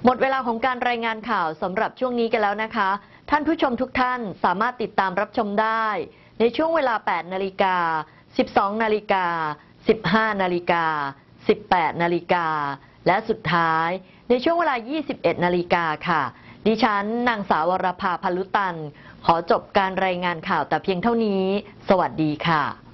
หมดเวลาของการรายงานข่าวสำหรับช่วงนี้กันแล้วนะคะท่านผู้ชมทุกท่านสามารถติดตามรับชมได้ในช่วงเวลา 8 นาฬิกา 12 นาฬิกา 15 นาฬิกา 18 นาฬิกาและสุดท้ายในช่วงเวลา 21 นาฬิกาค่ะดิฉันนางสาววรภา พลุตันขอจบการรายงานข่าวแต่เพียงเท่านี้สวัสดีค่ะ